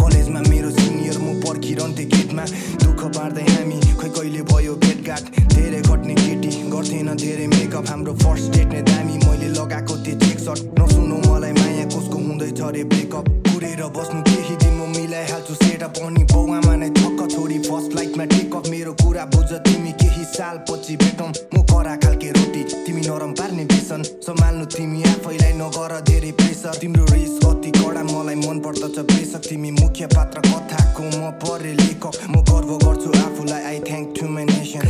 कलेजमा मेरो सिनियर म पर्खिरहन्थे गेटमा दुःख बाँड्दै हामी खोइ कहिले भयो भेटघाट धेरै खट्ने केटी गर्थेन धेरै मेकअप हाम्रो फर्स्ट डेट नै दामी मैले लगाएको थिएँ चेक सर्ट नसुनो मलाई माया कसको हुँदैछ रे ब्रेकअप कुरेर बस्नु केही दिन म मिलाइहाल्छु सेटअप अनि बाउआमा नै छक्क छोडी फर्स्ट फ्लाइटमा टेकअप मेरो कुरा बुझ तिमी केही साल पछि भेटौँ म करा खालके रोटी तिमी नरम पार्ने बेसन सम्हाल्नु तिमी आफैलाई नगर धेरै प्रेसर तिम्रो रिस कति कडा मलाई मन पर्दछ बेसक तिमी मुख्य पात्र कथाको म परे लेखक म गर्व गर्छु आफूलाई I thank to my nation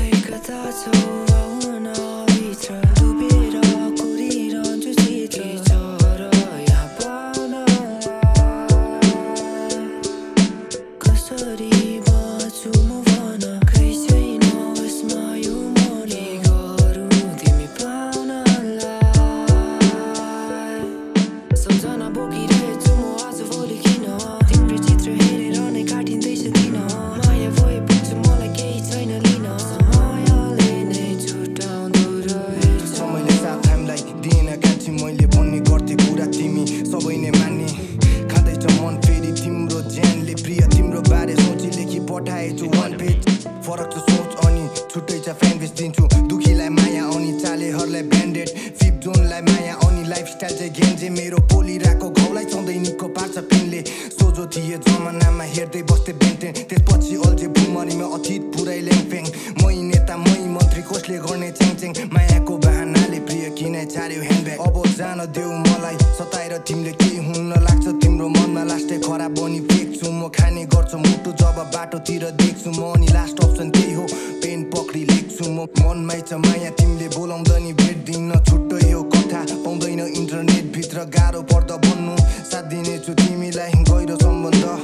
मैले भन्ने गर्थे कुरा तिमी सबै नै मान्ने खाँदैछ मन फेरि तिम्रो ज्यानले प्रिय तिम्रो बारे सोची लेखी पठाएछु वान पेज फरक छ सोच अनि छुट्टै छ फ्यान बेस दिन्छु दुखीलाई माया अनि चालेहरूलाई ब्यान्डेड फिप जोनलाई माया अनि लाइफस्टाइल चाहिँ गेन्जे मेरो पोलिरहेको घाउलाई सधैँ निको पार्छ पिनले सोझो थिए जमानामा हेर्दै बस्थे बेन्टेन त्यसपछि अल्झे भुमरीमा अतीत पुरै ल्याङफ्याङ मै नेता मै मन्त्री कसले गर्ने च्याङच्याङ मायाको बहानाले प्रिय किनै छाड्यो ह्यान्डब्याग अब जान देऊ मलाई सताएर तिमीले केही हुन लाग्छ तिम्रो मनमा लास्टै खराब बनी फेक्छु म खाने गर्छु मुटु जब बाटोतिर देख्छु म अनि लास्ट अप्सन त्यही हो पेन पक्री लेख्छु म मनमै छ माया तिमीले बोलाउँदैन भेट्दिन छुट्टै हो कथा पाउँदैन इन्टरनेट भित्र गाह्रो पर्दा भन्नु साथ दिनेछु तिमीलाई गहिरो सम्बन्ध